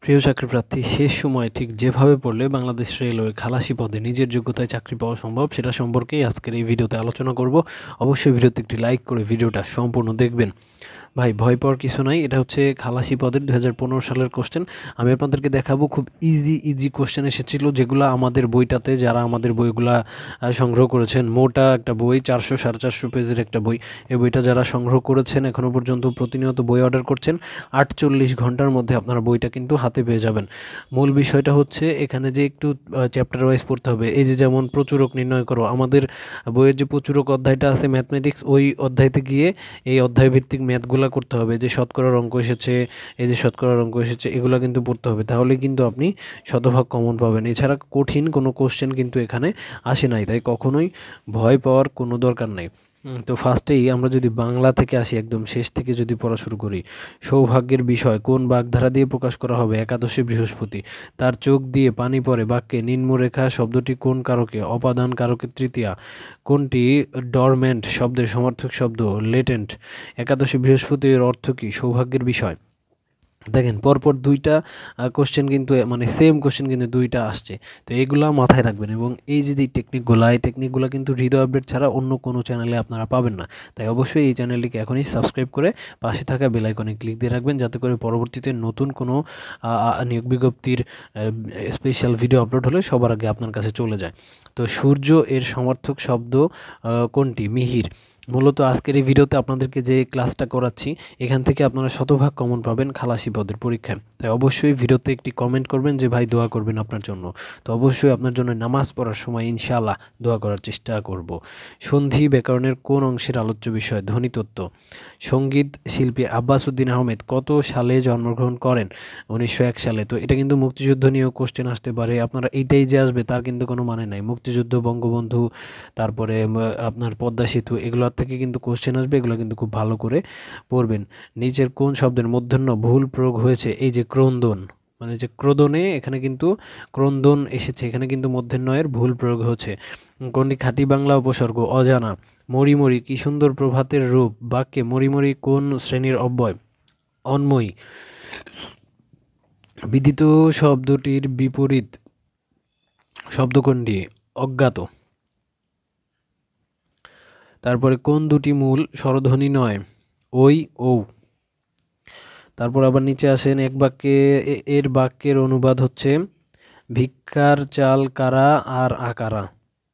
প্রিয় চাকরিপ্রার্থী, শেষ সময়ে ঠিক যেভাবে পড়লে বাংলাদেশ রেলওয়ে খালাসি পদে নিজের যোগ্যতায় চাকরি পাওয়া সম্ভব সেটা সম্পর্কেই আজকের এই ভিডিওতে আলোচনা করব। অবশ্যই ভিডিওতে একটি লাইক করে ভিডিওটা সম্পূর্ণ দেখবেন। ভাই, ভয় পাওয়ার কিছু নাই। এটা হচ্ছে খালাসি পদের 2015 সালের কোশ্চেন। আমি আপনাদেরকে দেখাবো, খুব ইজি কোশ্চেন এসেছিল, যেগুলো আমাদের বইটাতে, যারা আমাদের বইগুলা সংগ্রহ করেছেন, মোটা একটা বই, 400-450 পেজের একটা বই। এই বইটা যারা সংগ্রহ করেছেন, এখনও পর্যন্ত প্রতিনিয়ত বই অর্ডার করছেন, 48 ঘন্টার মধ্যে আপনারা বইটা কিন্তু হাতে পেয়ে যাবেন। মূল বিষয়টা হচ্ছে এখানে যে একটু চ্যাপ্টার ওয়াইজ পড়তে হবে। এই যে যেমন প্রচুরক নির্ণয় করো, আমাদের বইয়ের যে প্রচুরক অধ্যায়টা আছে ম্যাথমেটিক্স, ওই অধ্যায়তে গিয়ে এই অধ্যায় ভিত্তিক ম্যাথগুলো করতে হবে। যে শতকরার অঙ্ক এসেছে, এই যে শতকরার অঙ্ক এসেছে, এগুলো কিন্তু পড়তে হবে, তাহলে কিন্তু আপনি শতভাগ কমন পাবেন। এছাড়া কঠিন কোনো কোশ্চেন কিন্তু এখানে আসে নাই, তাই কখনোই ভয় পাওয়ার কোনো দরকার নাই। তো ফার্স্টেই আমরা যদি বাংলা থেকে আসি, একদম শেষ থেকে যদি পড়া শুরু করি। সৌভাগ্যের বিষয় কোন বাগধারা দিয়ে প্রকাশ করা হবে? একাদশী বৃহস্পতি। তার চোখ দিয়ে পানি পড়ে বাক্যে নিম্নরেখা শব্দটি কোন কারকে? অপাদান কারকে তৃতীয়া। কোনটি ডরমেন্ট শব্দের সমার্থক শব্দ? লেটেন্ট। একাদশী বৃহস্পতির অর্থ কী? সৌভাগ্যের বিষয়। দেখেন, পরপর দুইটা কোশ্চেন কিন্তু, মানে সেম কোশ্চেন কিন্তু দুইটা আসছে। তো এইগুলা মাথায় রাখবেন, এবং এই যে টেকনিকগুলো কিন্তু হৃদয় আপডেট ছাড়া অন্য কোনো চ্যানেলে আপনারা পাবেন না। তাই অবশ্যই এই চ্যানেলটিকে এখনই সাবস্ক্রাইব করে পাশে থাকা বেল আইকনে ক্লিক দিয়ে রাখবেন, যাতে করে পরবর্তীতে নতুন কোনো নিয়োগ বিজ্ঞপ্তির স্পেশাল ভিডিও আপলোড হলে সবার আগে আপনার কাছে চলে যায়। তো সূর্য এর সমার্থক শব্দ কোনটি? মিহির। মূলত আজকের এই ভিডিওতে আপনাদেরকে যে ক্লাসটা করাচ্ছি, এখান থেকে আপনারা শতভাগ কমন পাবেন খালাসি পদের পরীক্ষায়। তাই অবশ্যই ভিডিওতে একটি কমেন্ট করবেন যে ভাই দোয়া করবেন আপনার জন্য। তো অবশ্যই আপনার জন্য নামাজ পড়ার সময় ইনশাআল্লাহ দোয়া করার চেষ্টা করব। সন্ধি ব্যাকরণের কোন অংশের আলোচ্য বিষয়? ধ্বনিতত্ত্ব। সঙ্গীত শিল্পী আব্বাস উদ্দিন আহমেদ কত সালে জন্মগ্রহণ করেন? 1901 সালে। তো এটা কিন্তু মুক্তিযুদ্ধ নিয়েও কোশ্চেন আসতে পারে। আপনারা এইটাই যে আসবে তার কিন্তু কোনো মানে নাই। মুক্তিযুদ্ধ, বঙ্গবন্ধু, তারপরে আপনার পদ্মা সেতু, এগুলোর থেকে কিন্তু কোশ্চেন আসবে, এগুলো কিন্তু খুব ভালো করে পড়বেন। নিচের কোন শব্দের মূর্ধন্য ভুল প্রয়োগ হয়েছে? এই যে ক্রন্দন, মানে যে ক্রোদনে, এখানে কিন্তু ক্রন্দন এসেছে, এখানে কিন্তু মূর্ধন্যয়ের ভুল প্রয়োগ হচ্ছে। কোনটি খাঁটি বাংলা উপসর্গ? অজানা। মরিমরি কি সুন্দর প্রভাতের রূপ। বাক্যে মরিমরি কোন শ্রেণীর অব্যয়? অন্ময়ী। বিদিত শব্দটির বিপরীত শব্দ কোনটি? অজ্ঞাত। তারপরে কোন দুটি মূল স্বরধ্বনি নয়? ওই, ও। তারপর আবার নিচে আসেন, এক বাক্যে এর বাক্যের অনুবাদ হচ্ছে ভিক্ষার চাল কারা আর আকারা,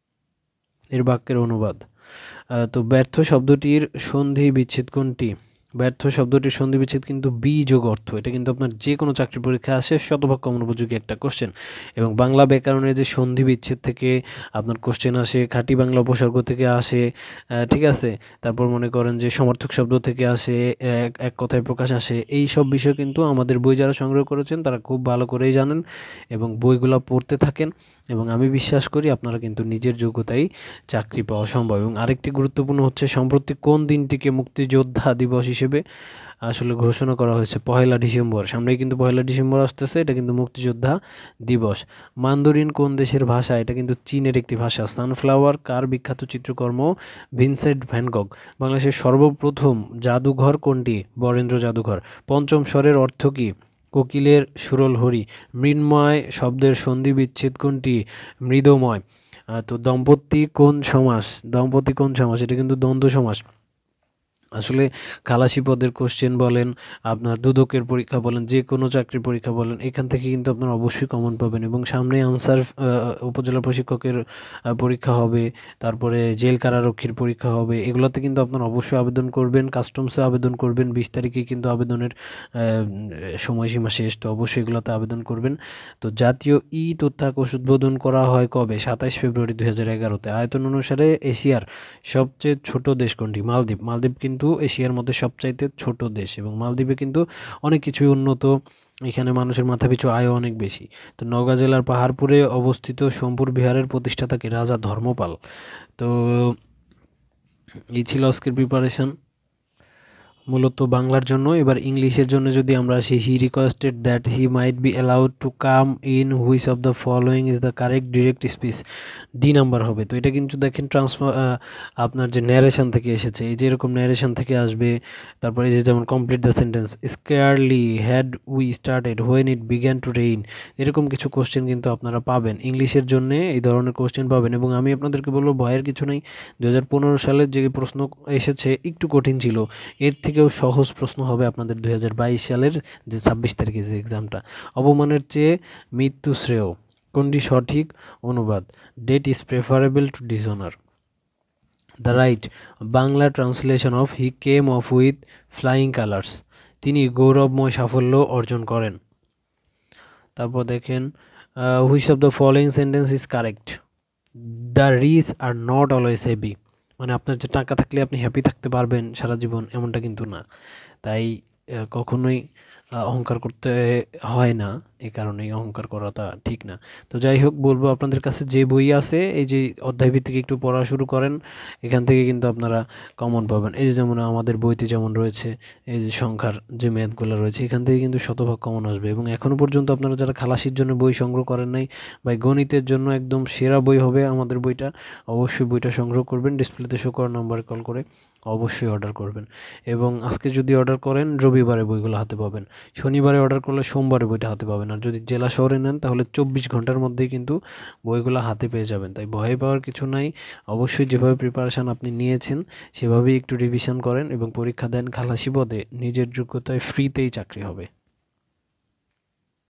এর বাক্যের অনুবাদ। তো ব্যর্থ শব্দটির সন্ধি বিচ্ছেদ কোনটি? ব্যর্থ শব্দটির সন্ধি বিচ্ছেদ কিন্তু বি যোগ অর্থ। এটা কিন্তু আপনার যে কোনো চাকরি পরীক্ষা আসে, শতভাগ কমন উপযোগী একটা কোশ্চেন। এবং বাংলা ব্যাকরণের যে সন্ধি বিচ্ছেদ থেকে আপনার কোশ্চেন আসে, খাঁটি বাংলা উপসর্গ থেকে আসে, ঠিক আছে। তারপর মনে করেন যে সমার্থক শব্দ থেকে আসে, এক কথায় প্রকাশ আসে। এই সব বিষয় কিন্তু আমাদের বই যারা সংগ্রহ করেছেন তারা খুব ভালো করেই জানেন এবং বইগুলো পড়তে থাকেন, এবং আমি বিশ্বাস করি আপনারা কিন্তু নিজের যোগ্যতায় চাকরি পাওয়া সম্ভব। এবং আরেকটি গুরুত্বপূর্ণ হচ্ছে, সম্প্রতি কোন দিনটিকে মুক্তিযোদ্ধা দিবস হিসেবে আসলে ঘোষণা করা হয়েছে? 1 ডিসেম্বর। সামনেই কিন্তু 1 ডিসেম্বর আসতেছে, এটা কিন্তু মুক্তিযোদ্ধা দিবস। মান্দরিন কোন দেশের ভাষা? এটা কিন্তু চীনের একটি ভাষা। সানফ্লাওয়ার কার বিখ্যাত চিত্রকর্ম? Vincent van Gogh. বাংলাদেশের সর্বপ্রথম জাদুঘর কোনটি? বরেন্দ্র জাদুঘর। পঞ্চম স্বরের অর্থ কী? কোকিলের সুরল হরি। মৃন্ময় শব্দের সন্ধি বিচ্ছেদ কোনটি? মৃদময়। তো দম্পতি কোন সমাস? এটা কিন্তু দ্বন্দ্ব সমাস। আসলে খালাসি পদের কোশ্চেন বলেন, আপনার দুদকের পরীক্ষা বলেন, যে কোনো চাকরির পরীক্ষা বলেন, এখান থেকে কিন্তু আপনারা অবশ্যই কমন পাবেন। এবং সামনে আনসার উপজেলা প্রশিক্ষকের পরীক্ষা হবে, তারপরে জেল কারারক্ষীর পরীক্ষা হবে। এগুলোতে কিন্তু আপনারা অবশ্যই আবেদন করবেন, কাস্টমসে আবেদন করবেন। 20 তারিখে কিন্তু আবেদনের সময়সীমা শেষ, তো অবশ্যই এগুলোতে আবেদন করবেন। তো জাতীয় তথ্যাকোষ উদ্বোধন করা হয় কবে? 27 ফেব্রুয়ারি 2011-তে। আয়তন অনুসারে এশিয়ার সবচেয়ে ছোট দেশ কোনটি? মালদ্বীপ। মালদ্বীপ কিন্তু এশিয়ার মধ্যে সবচাইতে ছোট দেশ, এবং মালদ্বীপে কিন্তু অনেক কিছুই উন্নত। এখানে মানুষের মাথাপিছু আয়ও অনেক বেশি। তো নওগাঁ জেলার পাহাড়পুরে অবস্থিত সোমপুর বিহারের প্রতিষ্ঠাতা কে? রাজা ধর্মপাল। তো এই ছিল আজকের প্রিপারেশন। মূলত বাংলার জন্য। এবার ইংলিশের জন্য যদি আমরা আসি, he requested that he might be allowed to come in, which of the following is the correct direct speech. D number হবে। তো এটা কিন্তু দেখেন আপনার যে ন্যারেশন থেকে এসেছে, এই যে এরকম ন্যারেশন থেকে আসবে। তারপরে এই যে যেমন complete the sentence, scarcely had we started when it began to rain, এরকম কিছু কোশ্চেন কিন্তু আপনারা পাবেন ইংলিশের জন্য, এই ধরনের কোশ্চেন পাবেন। এবং আমি আপনাদেরকে বলবো ভয়ের কিছু নেই, 2015 সালের যে প্রশ্ন এসেছে একটু কঠিন ছিল, এর থেকেও সহজ প্রশ্ন হবে আপনাদের 2022 সালের যে 26 তারিখে যে এক্সামটা। অপমানের চেয়ে মৃত্যু শ্রেয়, কোনটি সঠিক অনুবাদ? Death is preferable to dishonour. The right Bangla translation of he came off with flying colours, তিনি গৌরবময় সাফল্য অর্জন করেন। তারপর দেখেন which of the following sentence is correct? The rich are not always happy, মানে আপনার যে টাকা থাকলে আপনি হ্যাপি থাকতে পারবেন সারা জীবন এমনটা কিন্তু না, তাই কখনোই অহংকার করতে হয় না, এই কারণেই অহংকার করাটা ঠিক না। তো যাই হোক, বলবো আপনাদের কাছে যে বই আছে এই যে অধ্যায় ভিত্তিক একটু পড়া শুরু করেন, এখান থেকে কিন্তু আপনারা কমন পাবেন। এই যে যেমন আমাদের বইতে যেমন রয়েছে এই যে সংখ্যার যে ম্যাথগুলো রয়েছে, এখান থেকে কিন্তু শতভাগ কমন আসবে। এবং এখনও পর্যন্ত আপনারা যারা খালাসির জন্য বই সংগ্রহ করেন নাই, বা গণিতের জন্য একদম সেরা বই হবে আমাদের বইটা, অবশ্যই বইটা সংগ্রহ করবেন। ডিসপ্লেতে শো করার নাম্বারে কল করে অবশ্যই অর্ডার করবেন। এবং আজকে যদি অর্ডার করেন রবিবারে বইগুলো হাতে পাবেন, শনিবারে অর্ডার করলে সোমবারে বইটা হাতে পাবেন। আর যদি জেলা শহরে নেন তাহলে 24 ঘন্টার মধ্যেই কিন্তু বইগুলো হাতে পেয়ে যাবেন। তাই ভয় পাওয়ার কিছু নাই, অবশ্যই যেভাবে প্রিপারেশান আপনি নিয়েছেন সেভাবেই একটু রিভিশন করেন এবং পরীক্ষা দেন। খালাসি পদে নিজের যোগ্যতায় ফ্রিতেই চাকরি হবে।